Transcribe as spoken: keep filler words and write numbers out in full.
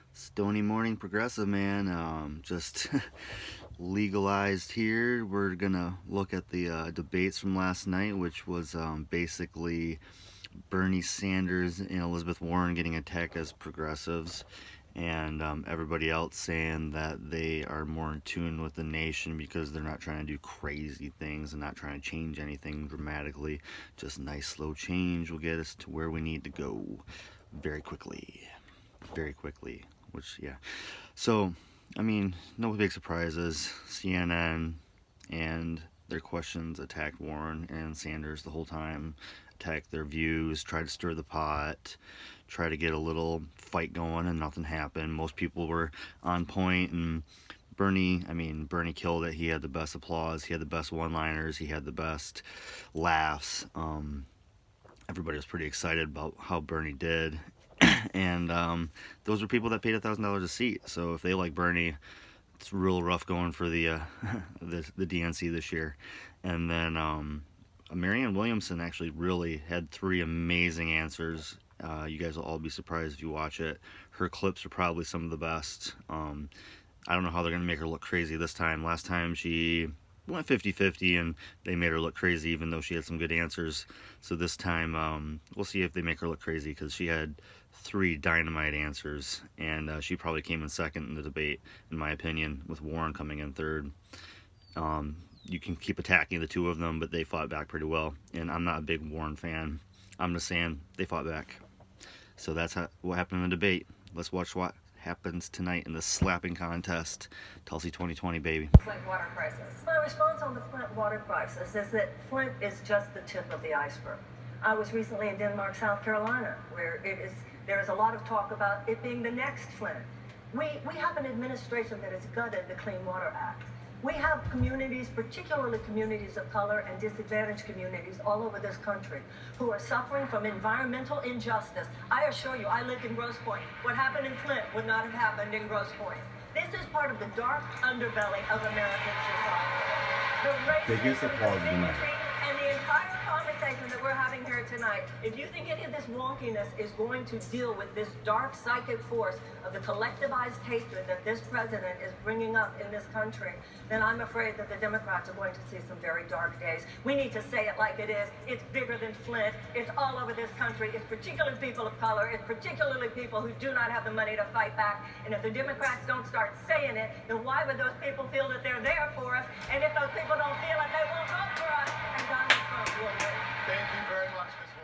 Stony morning progressive, man. Um, just legalized here. We're gonna look at the uh, debates from last night, which was um, basically Bernie Sanders and Elizabeth Warren getting attacked as progressives, and um, everybody else saying that they are more in tune with the nation because they're not trying to do crazy things and not trying to change anything dramatically. Just nice slow change will get us to where we need to go very quickly. Very quickly. Which, yeah. So, I mean, no big surprises. C N N and their questions attacked Warren and Sanders the whole time, attacked their views, tried to stir the pot, try to get a little fight going, and nothing happened. Most people were on point, and Bernie, I mean, Bernie killed it. He had the best applause, he had the best one-liners, he had the best laughs. Um, everybody was pretty excited about how Bernie did. And um, those were people that paid a thousand dollars a seat. So if they like Bernie, it's real rough going for the uh, the, the D N C this year. And then um, Marianne Williamson actually really had three amazing answers. Uh, you guys will all be surprised if you watch it. Her clips are probably some of the best. Um, I don't know how they're going to make her look crazy this time. Last time she went fifty fifty and they made her look crazy even though she had some good answers. So this time um, we'll see if they make her look crazy, because she had three dynamite answers, and uh, she probably came in second in the debate, in my opinion, with Warren coming in third. Um, you can keep attacking the two of them, but they fought back pretty well, and I'm not a big Warren fan. I'm just saying they fought back. So that's how, what happened in the debate. Let's watch what happens tonight in the slapping contest. Tulsi twenty twenty, baby. Flint water crisis. My response on the Flint water crisis is that Flint is just the tip of the iceberg. I was recently in Denmark, South Carolina, where it is there is a lot of talk about it being the next Flint. We, we have an administration that has gutted the Clean Water Act. We have communities, particularly communities of color and disadvantaged communities all over this country, who are suffering from environmental injustice. I assure you, I lived in Grosse Pointe. What happened in Flint would not have happened in Grosse Pointe. This is part of the dark underbelly of American society. The Biggest racism, applause the tonight. bigotry, and the entire conversation that we're having here tonight, if you think any of this wonkiness is going to deal with this dark psychic force of the collectivized hatred that this president is bringing up in this country, then I'm afraid that the Democrats are going to see some very dark days. We need to say it like it is. It's bigger than Flint. It's all over this country. It's particularly people of color. It's particularly people who do not have the money to fight back. And if the Democrats don't start saying it, then why would those people feel that they're there for us? And if those people don't feel it, they won't vote for us. And Donald Trump will win. Thank you very much, Miz